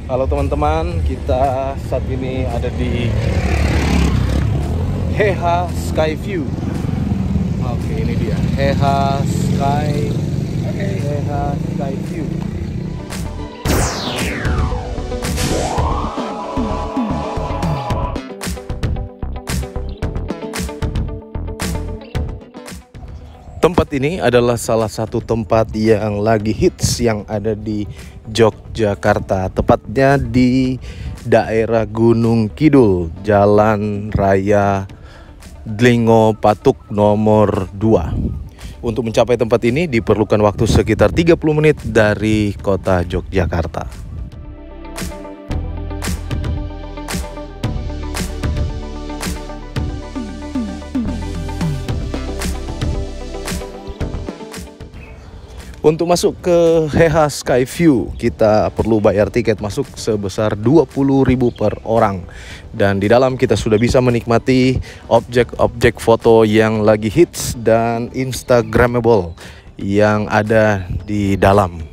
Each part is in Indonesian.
Halo teman-teman, kita saat ini ada di Heha Sky View. Oke, ini dia Heha Sky View. Tempat ini adalah salah satu tempat yang lagi hits yang ada di Yogyakarta, tepatnya di daerah Gunung Kidul, Jalan Raya Dlingo Patuk nomor 2. Untuk mencapai tempat ini diperlukan waktu sekitar 30 menit dari kota Yogyakarta. Untuk masuk ke Heha Sky View, kita perlu bayar tiket masuk sebesar 20.000 per orang. Dan di dalam kita sudah bisa menikmati objek-objek foto yang lagi hits dan instagramable yang ada di dalam.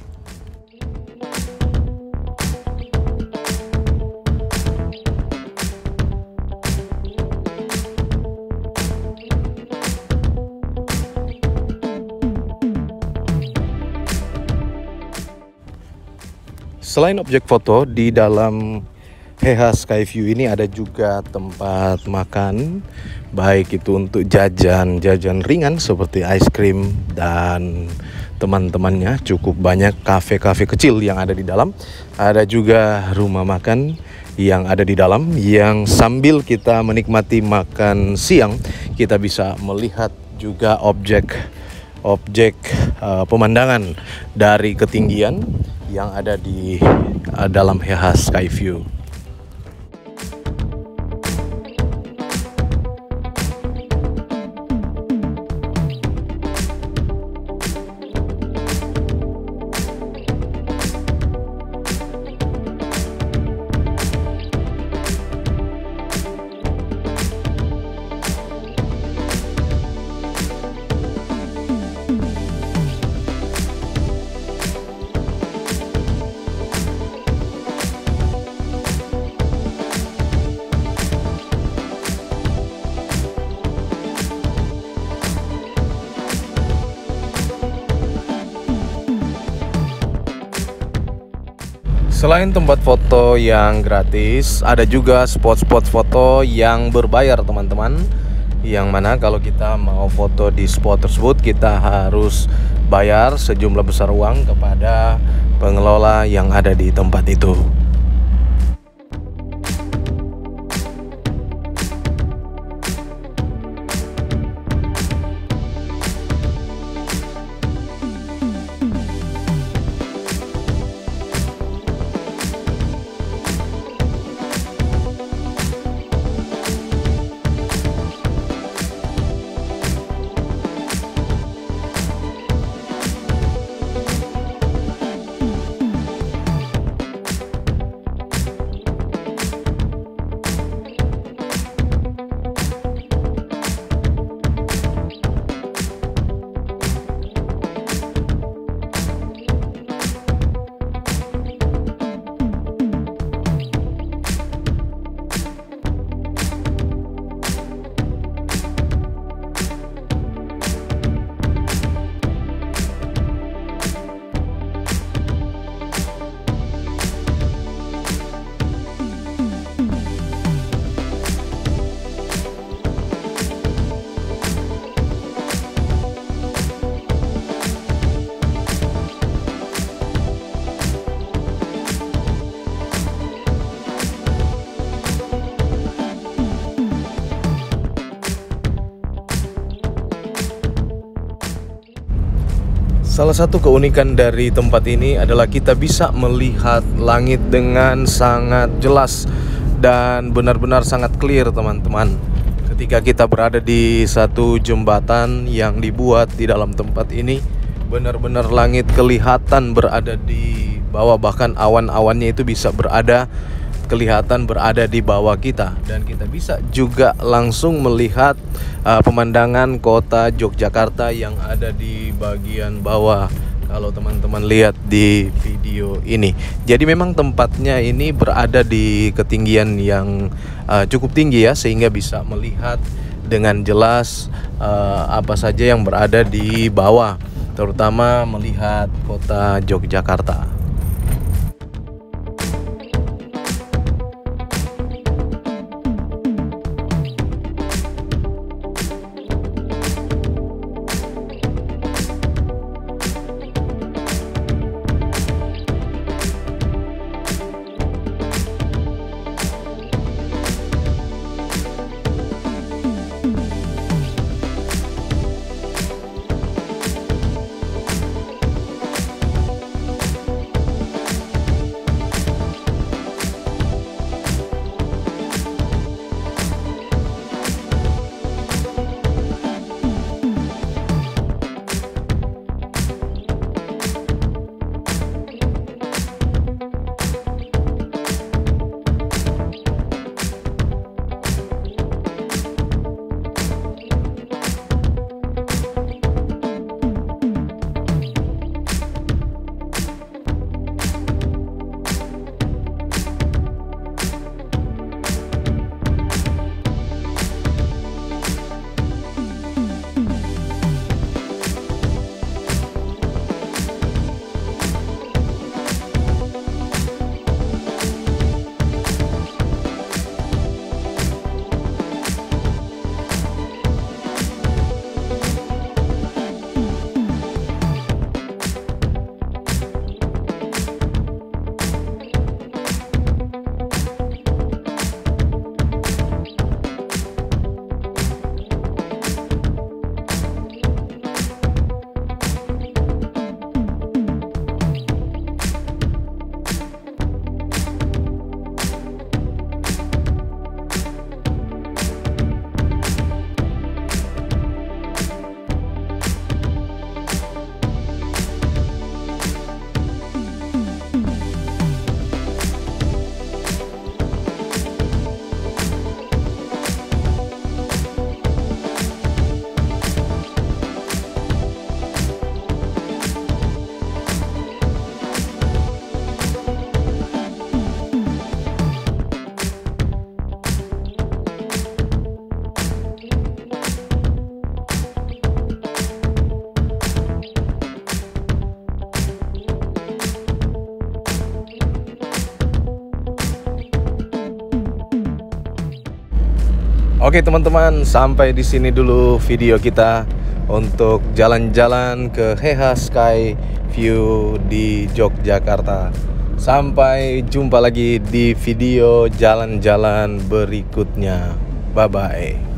Selain objek foto, di dalam Heha Sky View ini ada juga tempat makan, baik itu untuk jajan ringan seperti ice cream dan teman-temannya. Cukup banyak kafe-kafe kecil yang ada di dalam. Ada juga rumah makan yang ada di dalam, yang sambil kita menikmati makan siang, kita bisa melihat juga objek pemandangan dari ketinggian yang ada di dalam Heha Sky View. Selain tempat foto yang gratis, ada juga spot-spot foto yang berbayar teman-teman. Yang mana kalau kita mau foto di spot tersebut, kita harus bayar sejumlah besar uang kepada pengelola yang ada di tempat itu. Salah satu keunikan dari tempat ini adalah kita bisa melihat langit dengan sangat jelas dan benar-benar sangat clear teman-teman. Ketika kita berada di satu jembatan yang dibuat di dalam tempat ini, benar-benar langit kelihatan berada di bawah, bahkan awan-awannya itu bisa kelihatan berada di bawah kita, dan kita bisa juga langsung melihat pemandangan kota Yogyakarta yang ada di bagian bawah kalau teman-teman lihat di video ini. Jadi memang tempatnya ini berada di ketinggian yang cukup tinggi ya, sehingga bisa melihat dengan jelas apa saja yang berada di bawah, terutama melihat kota Yogyakarta. Oke teman-teman, sampai di sini dulu video kita untuk jalan-jalan ke Heha Sky View di Yogyakarta. Sampai jumpa lagi di video jalan-jalan berikutnya. Bye-bye.